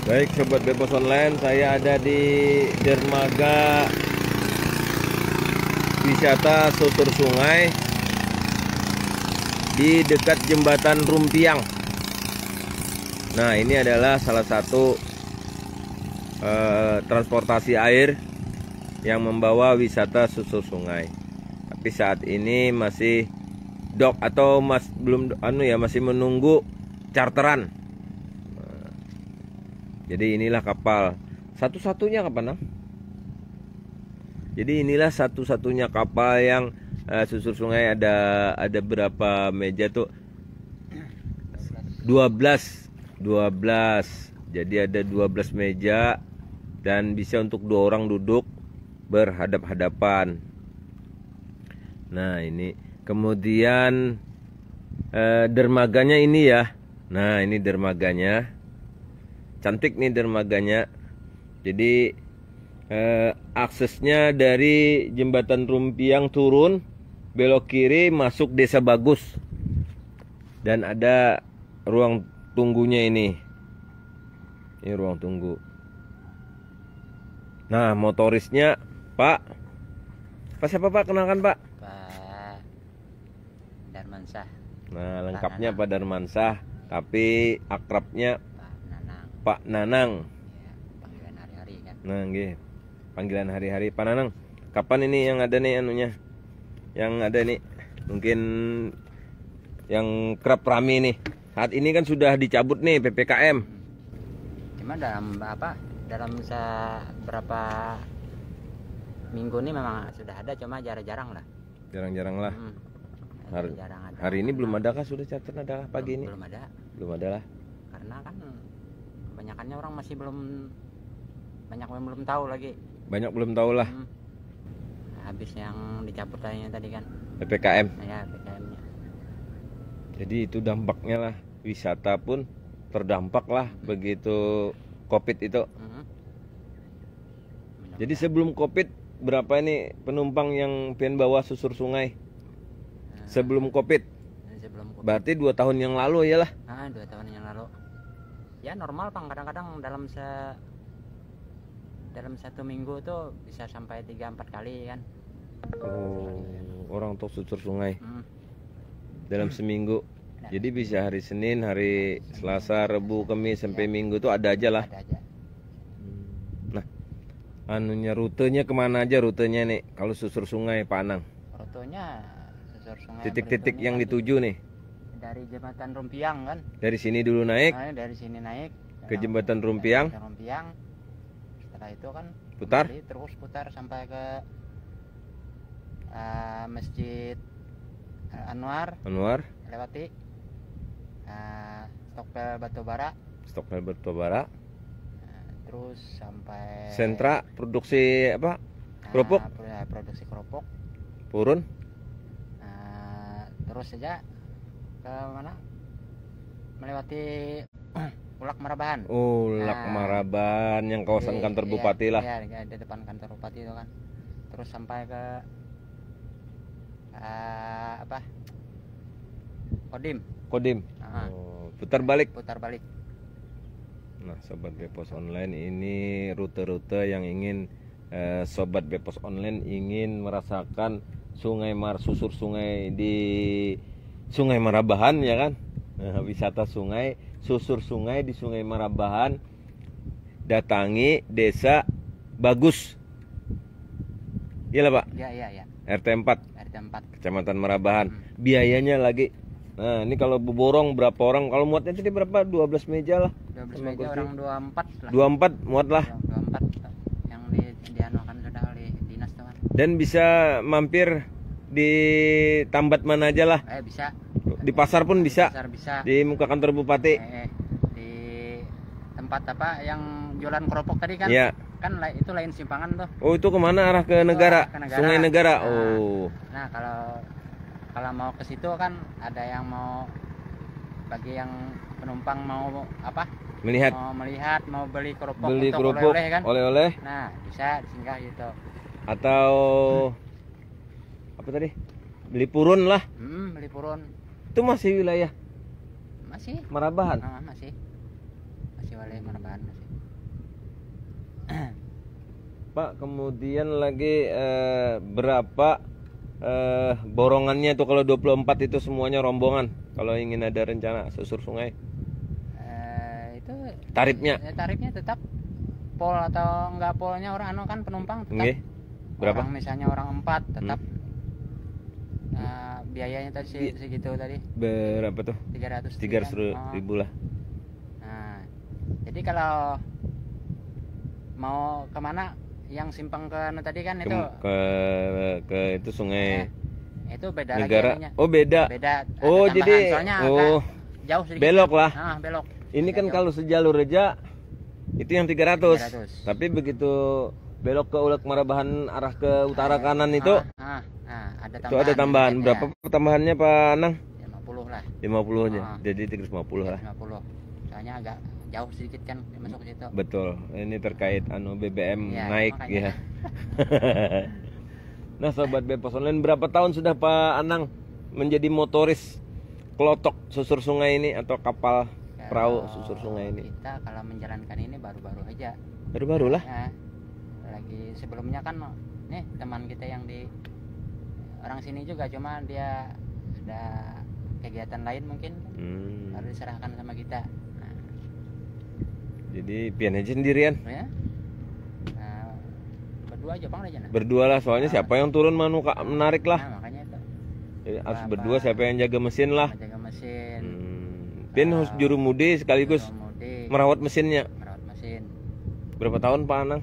Baik sobat Bepos Online, saya ada di dermaga wisata susur sungai di dekat jembatan Rumpiang. Nah, ini adalah salah satu transportasi air yang membawa wisata susur sungai. Tapi saat ini masih dock atau masih menunggu charteran. Jadi inilah kapal satu-satunya kapan? Jadi inilah satu-satunya kapal yang susur sungai. Ada berapa meja tuh? 12. Jadi ada 12 meja dan bisa untuk 2 orang duduk berhadap-hadapan. Nah, ini kemudian dermaganya ini ya. Nah, ini dermaganya. Cantik nih dermaganya. Jadi aksesnya dari jembatan Rumpiang turun, belok kiri masuk Desa Bagus. Dan ada ruang tunggunya ini. Ini ruang tunggu. Nah, motorisnya Pak. Pak siapa Pak? Kenalkan Pak. Pak Darmansah. Nah, lengkapnya Pak Darmansah, tapi akrabnya Pak Nanang. Ya, panggilan hari-hari kan. Nah, nggih. Panggilan hari-hari Pak Nanang. Kapan ini yang ada nih anunya? Yang ada nih. Mungkin yang kerap rame nih. Saat ini kan sudah dicabut nih PPKM. Cuma dalam berapa minggu ini memang sudah ada, cuma jarang-jarang lah. Jarang-jarang lah. Jarang ada. Hari ini belum adakah sudah charter ada pagi ini? Belum ada. Belum ada lah. Karena kan kebanyakannya orang masih banyak yang belum tahu lagi. Banyak belum tahu lah. Habis yang dicabut tadi kan. PPKM. Nah, ya PPKM-nya. Jadi itu dampaknya lah. Wisata pun terdampak lah begitu COVID itu. Jadi sebelum COVID berapa ini penumpang yang pengen bawa susur sungai? Sebelum COVID. Berarti 2 tahun yang lalu ya lah. 2 tahun yang lalu. Ya normal Bang, kadang-kadang dalam 1 minggu tuh bisa sampai 3-4 kali kan. Oh, orang untuk susur sungai. Dalam seminggu. Jadi bisa hari Senin, hari Selasa, Rabu, Kamis sampai Minggu tuh ada aja lah. Ada aja. Nah, rutenya kemana aja rutenya nih kalau susur sungai Pak Anang? Rutenya susur sungai. Titik-titik yang dituju nih. Dari jembatan Rumpiang kan. Dari sini dulu naik. Nah, dari sini naik ke jembatan Rumpiang. Setelah itu kan putar. Terus putar sampai ke Masjid Anwar. Lewati Stokpel Batubara. Terus sampai sentra produksi apa? Kerupuk. Produksi kerupuk. Purun. Terus saja ke mana? Melewati Ulak Marabahan. Ulak Marabahan yang kawasan kantor bupati lah. Iya, di depan kantor bupati itu kan. Terus sampai ke Kodim. Putar balik. Nah, sobat Bepos Online, ini rute-rute yang ingin sobat Bepos Online ingin merasakan susur sungai di Sungai Marabahan ya kan. Nah, wisata sungai, susur sungai di Sungai Marabahan. Datangi Desa Bagus. Iya lah Pak. Iya. RT 4 Kecamatan Marabahan. Biayanya lagi. Nah, ini kalau borong berapa orang? Kalau muatnya tadi berapa? 12 meja lah. 12 meja orang 24 lah. 24 muat lah. 24 yang dianukan sudah oleh dinas teman. Dan bisa mampir di tambat mana aja lah. Bisa. Di pasar pun bisa. Bisa. Di muka kantor bupati. Di tempat yang jualan keropok tadi kan? Iya. Kan itu lain simpangan tuh. Oh, itu kemana? Arah ke negara? Sungai Negara. Nah, kalau mau ke situ kan ada yang mau bagi yang penumpang mau melihat, mau beli kerupuk untuk oleh-oleh kan. Oleh-oleh. Nah, bisa disinggah gitu. Atau apa tadi? Beli purun lah. Beli purun. Itu masih wilayah? Masih. Marabahan. Masih wilayah Marabahan masih. Pak, kemudian lagi berapa borongannya tuh kalau 24 itu semuanya rombongan kalau ingin ada rencana susur sungai? Itu tarifnya tetap pol atau enggak polnya orang kan penumpang tetap. Nggih. Berapa? Orang misalnya orang 4 tetap biayanya tadi segitu tadi. Berapa tuh? 300 ribu lah. Nah, jadi kalau mau kemana yang simpang ke tadi kan itu ke itu sungai itu beda negara lagi. Oh beda. Oh jadi jauh sedikit. Belok lah. Belok. Ini kan jauh. Kalau sejalur aja itu yang 300. Tapi begitu belok ke Ulek Marabahan arah ke utara kanan itu ada tambahan. Itu ada tambahan. Berapa tambahannya Pak Anang? 50 lah. 50 aja. Jadi 350 lah. 50. Soalnya agak jauh sedikit kan masuk ke situ. Betul. Ini terkait BBM naik ya. Nah, sobat Bepos Online, berapa tahun sudah Pak Anang menjadi motoris kelotok susur sungai ini atau kapal perahu susur sungai ini? Kita kalau menjalankan ini baru-baru aja. Baru-baru lah. Ya, lagi sebelumnya kan nih teman kita yang di orang sini juga, cuma dia ada kegiatan lain mungkin baru diserahkan sama kita. Nah. Jadi pian aja sendirian? Ya. Berdua aja Bang aja. Berdua lah, soalnya siapa yang turun menarik lah. Nah, makanya itu. Jadi harus berdua, siapa yang jaga mesin lah. Jaga mesin. Pian harus juru mudi sekaligus merawat mesinnya. Merawat mesin. Berapa tahun Pak Anang?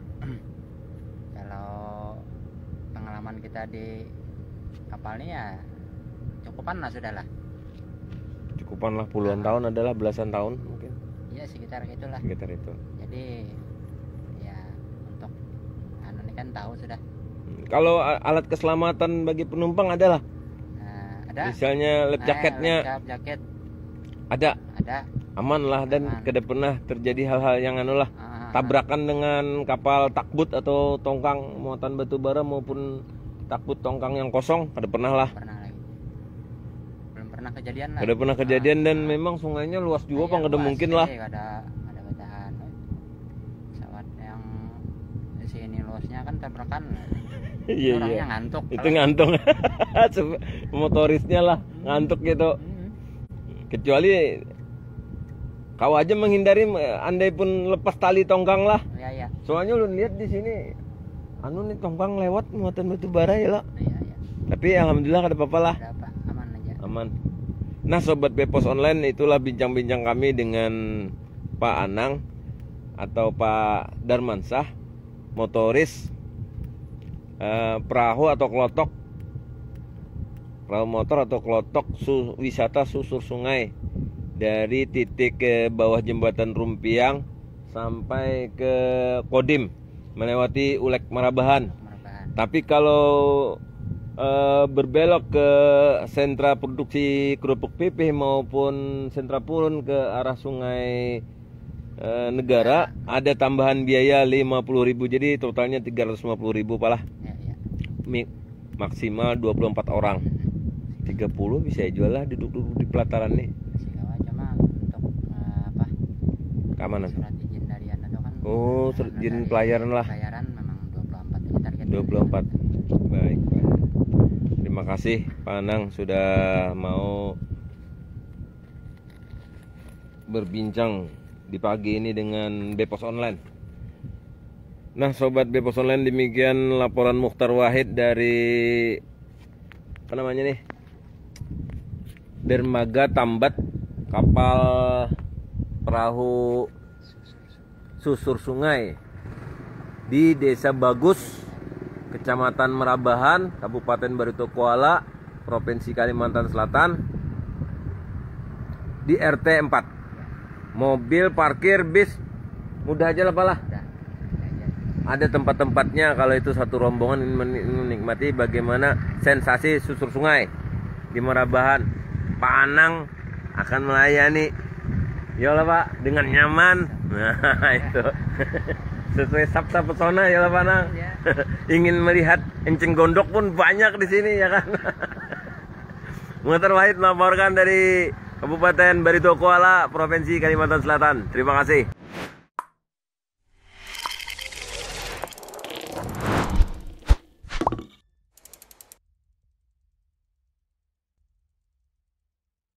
Kalau pengalaman kita di kapal ini ya cukupan lah sudah lah. Cukupan lah, puluhan tahun adalah belasan tahun mungkin. Iya sekitar itulah. Sekitar itu. Jadi ya untuk ini kan tahu sudah. Kalau alat keselamatan bagi penumpang adalah ada. Misalnya lap jaketnya. Lap jaket. Ada. Aman lah, dan tidak pernah terjadi hal-hal yang tabrakan dengan kapal takbut atau tongkang muatan batu bara maupun takbut tongkang yang kosong, ada pernah lah. Belum pernah kejadian lah. Ada pernah kejadian dan memang sungainya luas juga Pak, ada mungkin lah. Ada batahan. Pesawat yang di sini luasnya kan tabrakan. Orangnya ngantuk. Itu ngantuk. Motorisnya lah ngantuk gitu. Kecuali kau aja menghindari, andai pun lepas tali tongkang lah. Iya. Soalnya lu lihat di sini, nih tongkang lewat muatan batu bara ya lah. Iya. Tapi alhamdulillah ada apa-apa lah. Ada apa, aman aja. Aman. Nah, sobat Bepos Online, itulah bincang-bincang kami dengan Pak Anang atau Pak Darmansah, motoris perahu atau kelotok, perahu motor atau kelotok wisata susur sungai dari titik ke bawah jembatan Rumpiang sampai ke Kodim melewati Ulek Marabahan. Tapi kalau berbelok ke sentra produksi kerupuk pipih maupun sentra purun ke arah sungai negara, ada tambahan biaya 50.000, jadi totalnya 350.000 Pak lah. Maksimal 24 orang. 30 bisa jual lah duduk-duduk di pelataran nih. Cuma untuk keamanan. Surat izin dari Anda kan. Oh, surat izin pelayaran lah. Pelayaran memang 24 target. 24. Baik, Pak. Terima kasih Pak Anang sudah mau berbincang di pagi ini dengan Bepos Online. Nah, sobat Bepos Online, demikian laporan Mukhtar Wahid dari dermaga Tambat, kapal perahu susur sungai di Desa Bagus, Kecamatan Merabahan, Kabupaten Barito Kuala, Provinsi Kalimantan Selatan, di RT 4. Mobil, parkir, bis, mudah aja lah Pak lah. Ada tempat-tempatnya kalau itu satu rombongan menikmati bagaimana sensasi susur sungai di Merabahan. Pak Anang akan melayani, ya lah Pak, dengan nyaman. Nah itu sesuai sabda pesona ya lah Pak Anang. Ingin melihat enceng gondok pun banyak di sini ya kan. Mukhtar Wahid melaporkan dari Kabupaten Barito Kuala, Provinsi Kalimantan Selatan. Terima kasih.